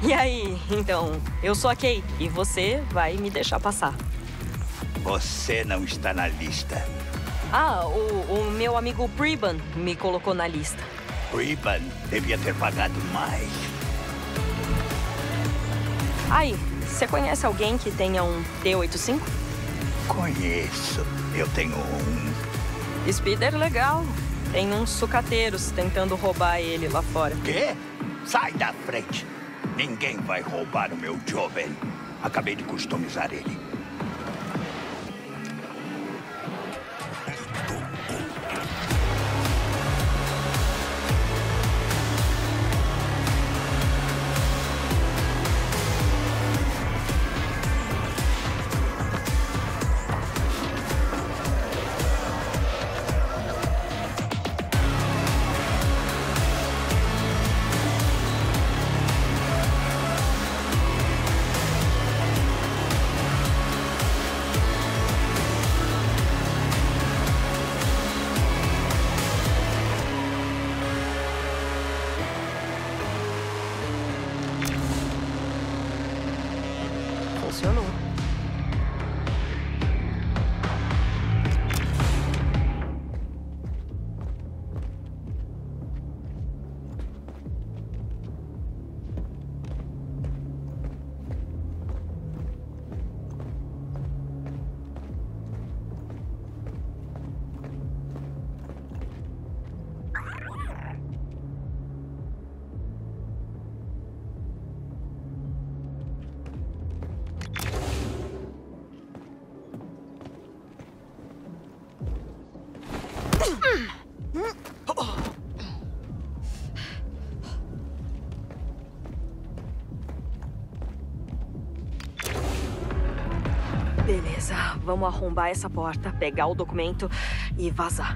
E aí, então, eu sou a Kay e você vai me deixar passar. Você não está na lista. Ah, o meu amigo Priban me colocou na lista. Priban devia ter pagado mais. Aí, você conhece alguém que tenha um T-85? Conheço. Eu tenho um. Speeder legal. Tem uns sucateiros tentando roubar ele lá fora. Quê? Sai da frente. Ninguém vai roubar o meu Joven. Acabei de customizar ele. Funcionou. Beleza, vamos arrombar essa porta, pegar o documento e vazar.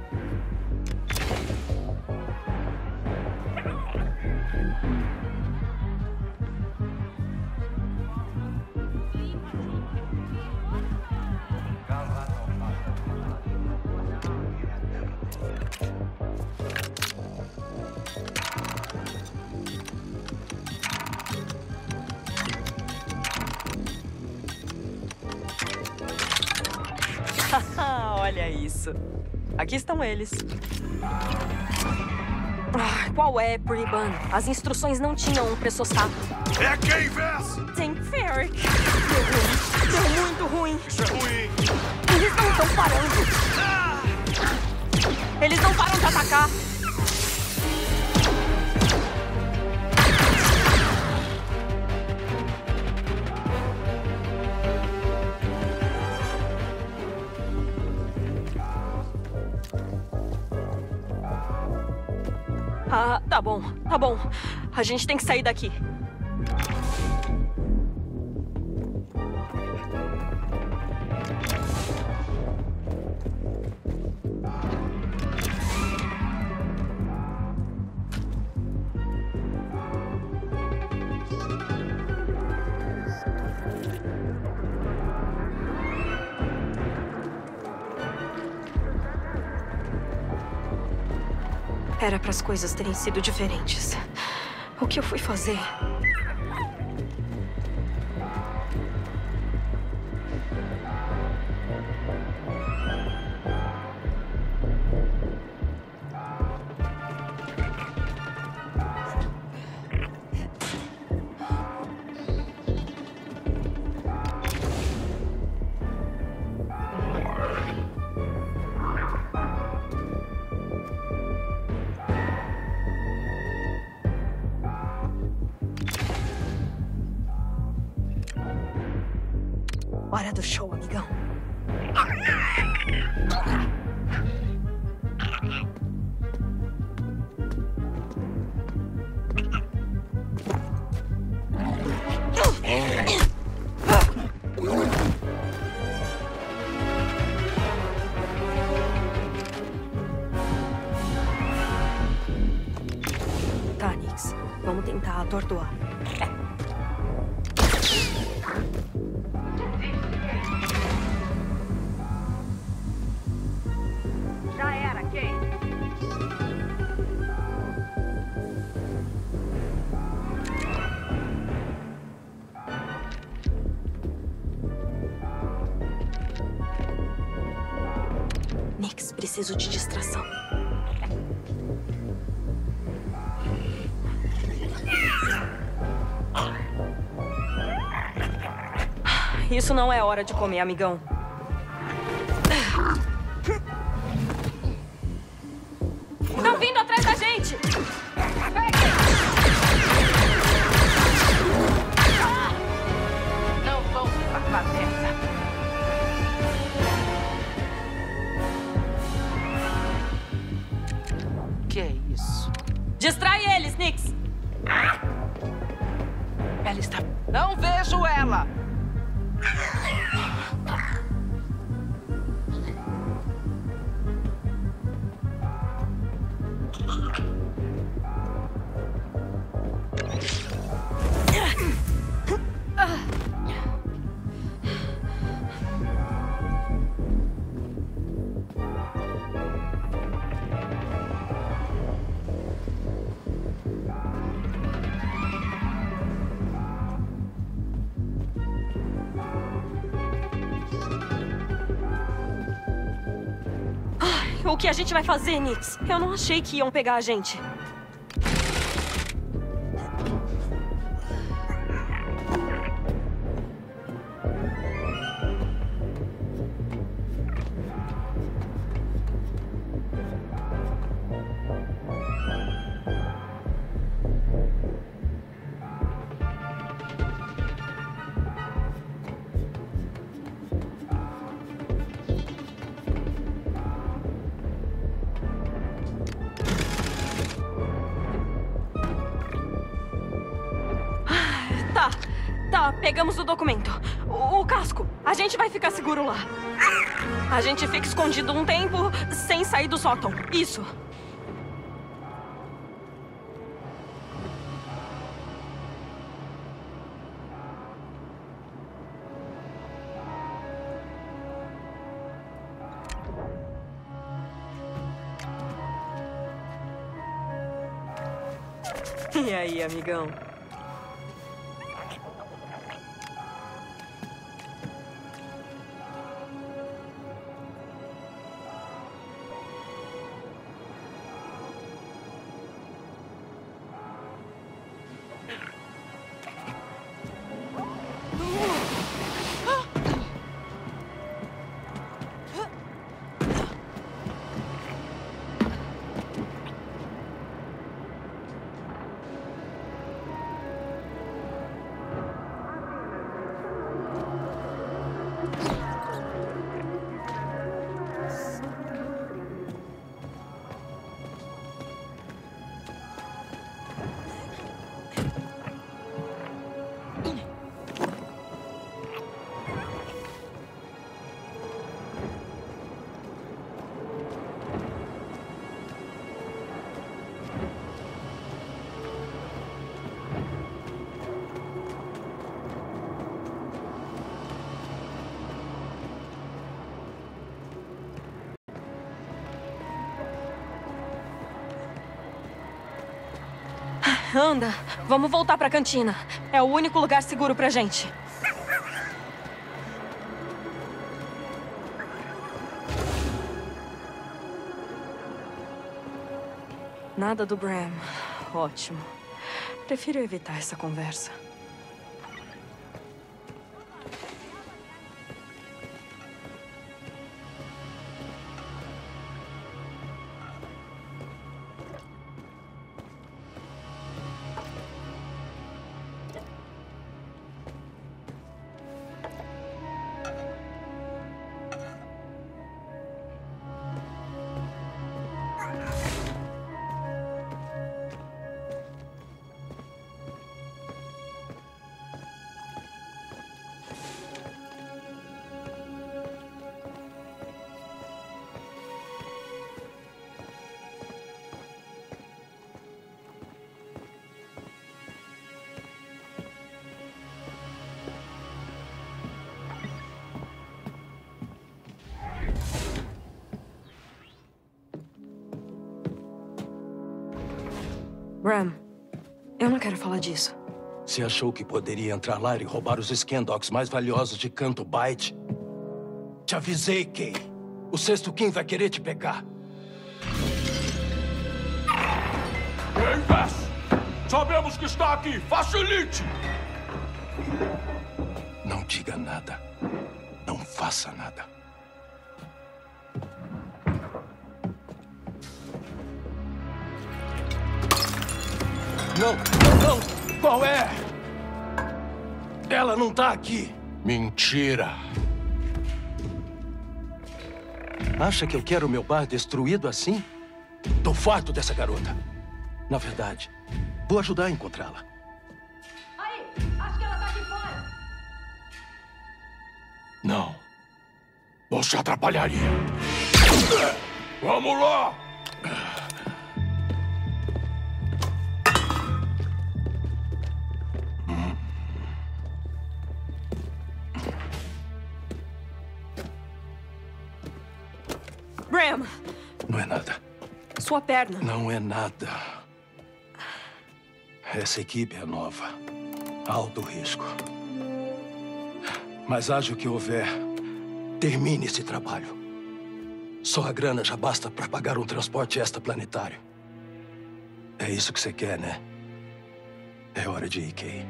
Olha isso. Aqui estão eles. Qual é, Priban? As instruções não tinham um pressossato. É quem vence! Tem Ferric. Deu ruim. Deu muito ruim. Isso é ruim! Eles não estão parando. Eles não param de atacar. Ah, tá bom, tá bom. A gente tem que sair daqui. Era para as coisas terem sido diferentes. O que eu fui fazer? Hora do show, amigão. Tá, Nix. Vamos tentar atordoar. Já era, Kay. Nix, preciso de distração. Isso não é hora de comer, amigão. Estão vindo atrás da gente! Não vou me safar dessa. Que é isso? Distrai eles, Nix! Ela está... Não vejo ela! O que a gente vai fazer, Nix? Eu não achei que iam pegar a gente. Tá, pegamos o documento. O casco. A gente vai ficar seguro lá. A gente fica escondido um tempo sem sair do sótão. Isso. E aí, amigão? Anda, vamos voltar pra cantina. É o único lugar seguro pra gente. Nada do Bram. Ótimo. Prefiro evitar essa conversa. Bram, eu não quero falar disso. Você achou que poderia entrar lá e roubar os Scandogs mais valiosos de Canto Bight? Te avisei, Kay. O Sexto Kim vai querer te pegar. Quem Vess? Sabemos que está aqui. Facilite! Não diga nada. Não faça nada. Não, não! Qual é? Ela não tá aqui. Mentira. Acha que eu quero meu bar destruído assim? Tô farto dessa garota. Na verdade, vou ajudar a encontrá-la. Aí, acho que ela tá aqui fora. Não. Você atrapalharia. Vamos lá! Bram, Não é nada. sua perna. Não é nada. Essa equipe é nova. Alto risco. Mas haja o que houver, termine esse trabalho. Só a grana já basta para pagar um transporte extraplanetário. É isso que você quer, né? É hora de ir, Kay.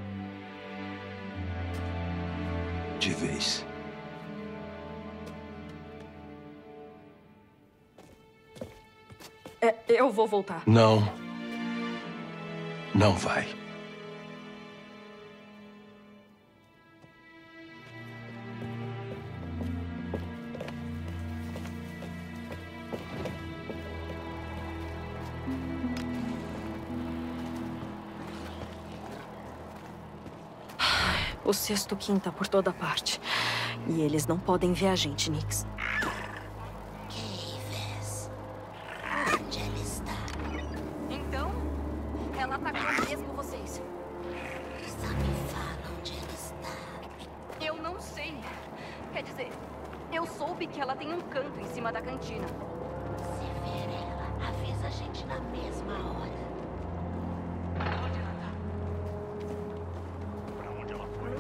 De vez. Eu vou voltar. Não. Não vai. O Sexto Kim tá por toda parte. E eles não podem ver a gente, Nix. Onde ela está? Então, ela atacou mesmo vocês. Só me fala onde ela está. Eu não sei. Quer dizer, eu soube que ela tem um canto em cima da cantina. Se ver ela, avisa a gente na mesma hora. Onde ela tá? Pra onde ela foi?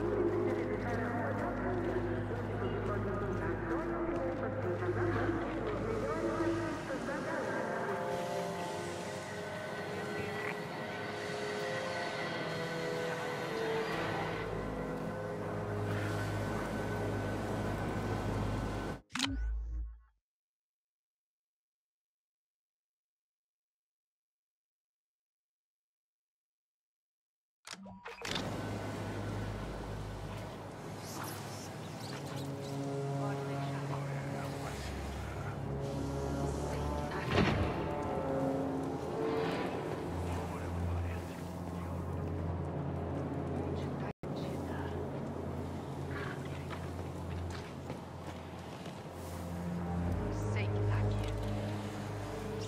Sei que tá aqui.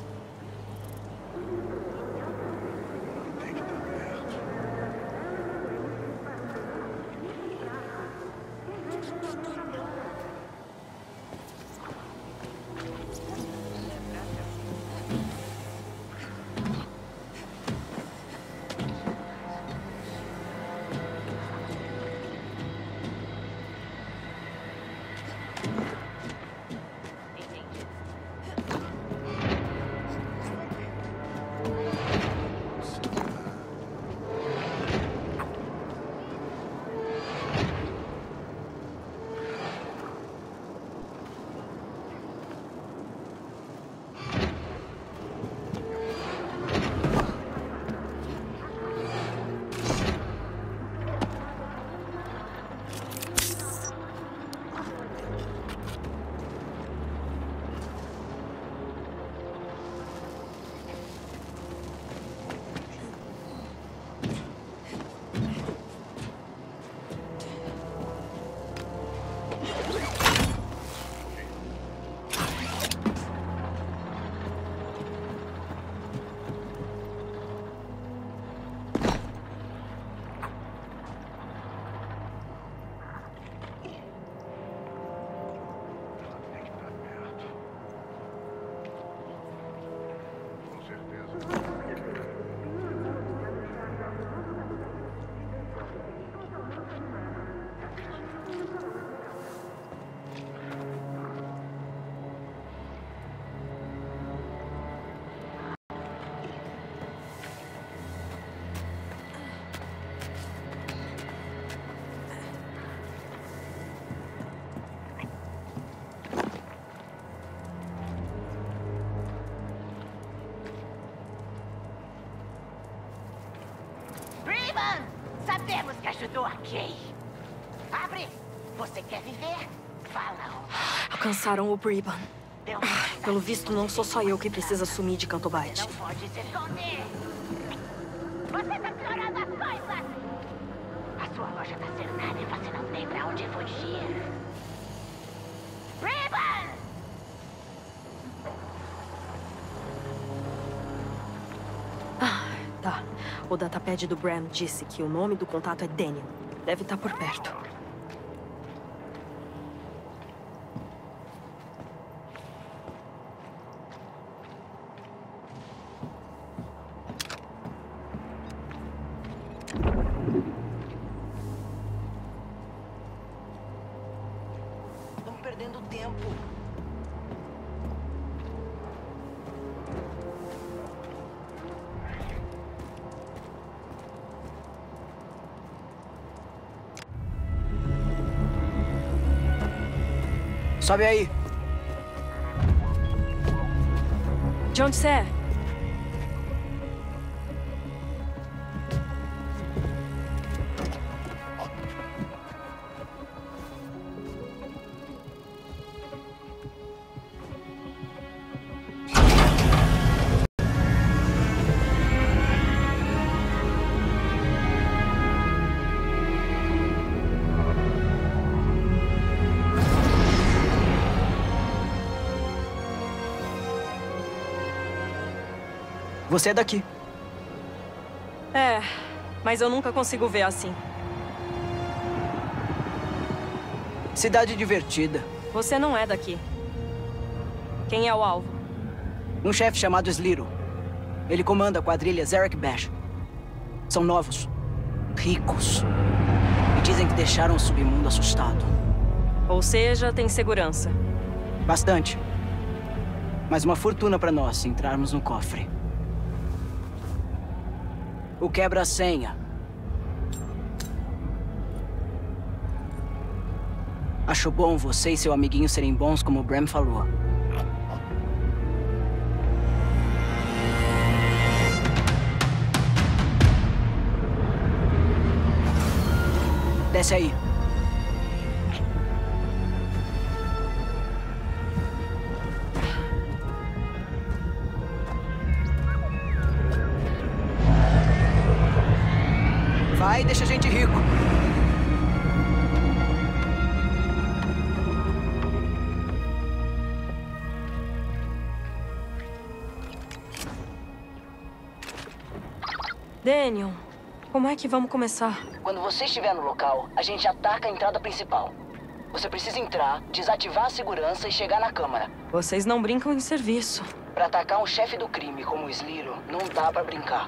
Tem que estar perto. Temos que ajudar a Kay. Abre! Você quer viver? Fala. Alcançaram o Bribon. Deu Pelo visto, não sou só eu que precisa sumir de Canto Bight. Não pode se esconder. Você tá piorando as coisas. A sua loja tá cercada e você não tem pra onde fugir. Ribbon! Tá. O datapad do Bram disse que o nome do contato é Daniel. Deve estar por perto. Estão perdendo tempo. Sobe aí. De onde você é? Você é daqui. É, mas eu nunca consigo ver assim. Cidade divertida. Você não é daqui. Quem é o alvo? Um chefe chamado Sliro. Ele comanda a quadrilha Zarek Bash. São novos. Ricos. E dizem que deixaram o submundo assustado. Ou seja, tem segurança. Bastante. Mas uma fortuna pra nós se entrarmos no cofre. O quebra-senha. Acho bom você e seu amiguinho serem bons como o Bram falou. Desce aí. Vai, deixa a gente rico. Daniel, como é que vamos começar? Quando você estiver no local, a gente ataca a entrada principal. Você precisa entrar, desativar a segurança e chegar na câmara. Vocês não brincam em serviço. Pra atacar um chefe do crime como o Sliro, não dá pra brincar.